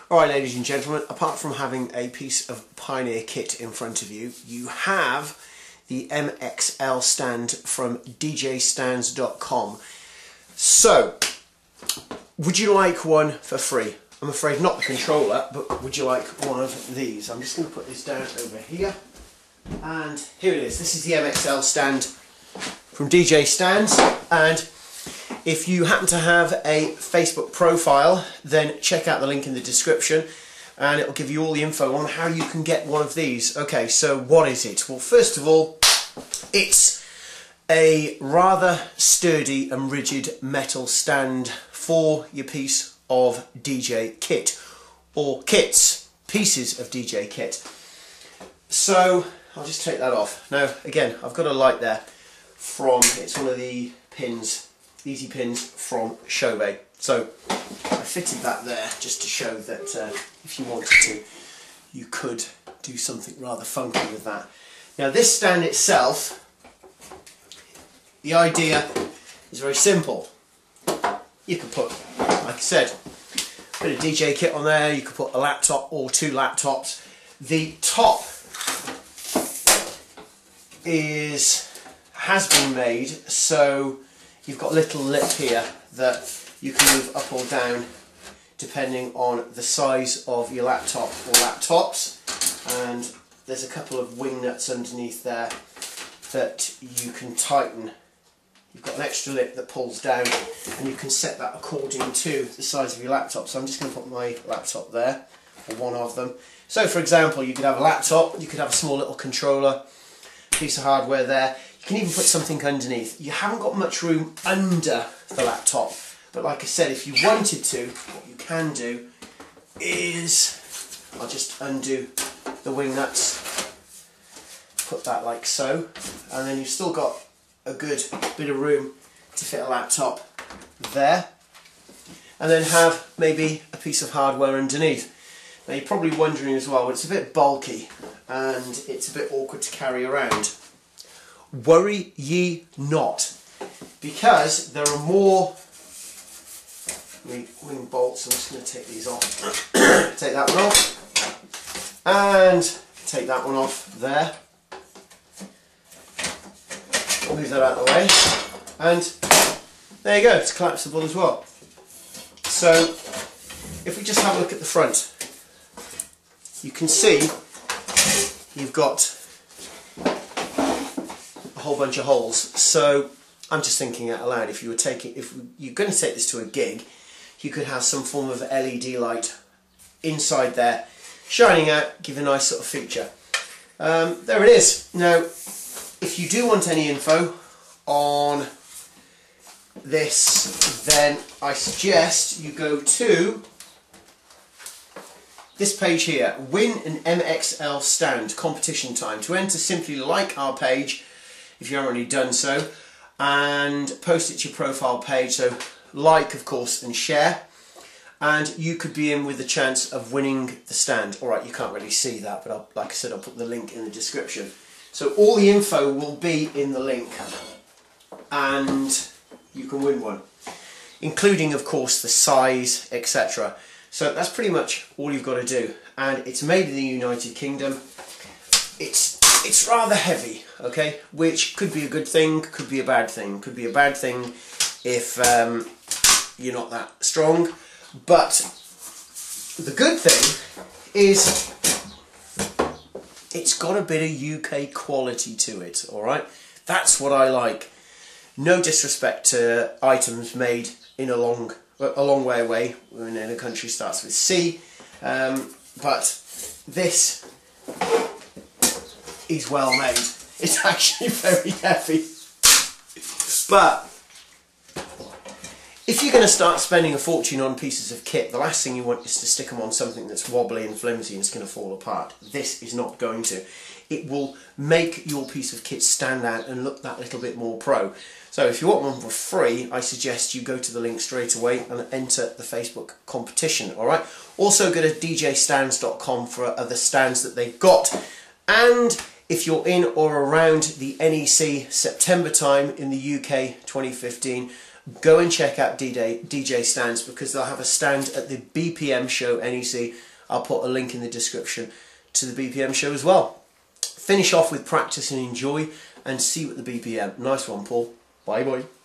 Alright, ladies and gentlemen, apart from having a piece of Pioneer kit in front of you, you have the MXL stand from djstands.com. So, would you like one for free? I'm afraid not the controller, but would you like one of these? I'm just going to put this down over here. And here it is. This is the MXL stand from DJ Stands. And if you happen to have a Facebook profile, then check out the link in the description and it'll give you all the info on how you can get one of these. Okay, so what is it? Well, first of all, it's a rather sturdy and rigid metal stand for your piece of DJ kit, or kits, pieces of DJ kit. So I'll just take that off. Now again, I've got a light there from, it's one of the pins, easy pins from Chauvet. So I fitted that there just to show that if you wanted to, you could do something rather funky with that. Now this stand itself, the idea is very simple. You could put, like I said, a bit of DJ kit on there, you could put a laptop or two laptops. The top has been made so you've got a little lip here that you can move up or down depending on the size of your laptop or laptops, and there's a couple of wing nuts underneath there that you can tighten. You've got an extra lip that pulls down and you can set that according to the size of your laptop. So I'm just going to put my laptop there, or one of them. So for example, you could have a laptop, you could have a small little controller, piece of hardware there. You can even put something underneath. You haven't got much room under the laptop, but like I said, if you wanted to, what you can do is, I'll just undo the wing nuts, put that like so, and then you've still got a good bit of room to fit a laptop there, and then have maybe a piece of hardware underneath. Now you're probably wondering as well, it's a bit bulky and it's a bit awkward to carry around. Worry ye not, because there are more wing bolts. I'm just going to take these off. Take that one off and take that one off there. Move that out of the way, and there you go, it's collapsible as well. So if we just have a look at the front, you can see you've got a whole bunch of holes. So I'm just thinking out loud, if you're going to take this to a gig, you could have some form of LED light inside there shining out, give a nice sort of feature. There it is. Now if you do want any info on this, then I suggest you go to this page here, Win an MXL Stand Competition Time. To enter, simply like our page if you haven't already done so, and post it to your profile page. So like, of course, and share, and you could be in with the chance of winning the stand. Alright, you can't really see that, but like I said, I'll put the link in the description. So all the info will be in the link and you can win one, including of course the size, etc. So that's pretty much all you've got to do, and it's made in the United Kingdom. It's rather heavy, okay, which could be a good thing, could be a bad thing. Could be a bad thing if you're not that strong, but the good thing is it's got a bit of UK quality to it, alright? That's what I like. No disrespect to items made in a long way away, when in a country starts with C, but this is well made. It's actually very heavy. But if you're going to start spending a fortune on pieces of kit, the last thing you want is to stick them on something that's wobbly and flimsy and it's going to fall apart. This is not going to. It will make your piece of kit stand out and look that little bit more pro. So if you want one for free, I suggest you go to the link straight away and enter the Facebook competition, alright? Also go to djstands.com for other stands that they've got. And if you're in or around the NEC September time in the UK 2015, go and check out DJ Stands, because they'll have a stand at the BPM show NEC. I'll put a link in the description to the BPM show as well. Finish off with practice and enjoy, and see you at the BPM. Nice one, Paul. Bye bye.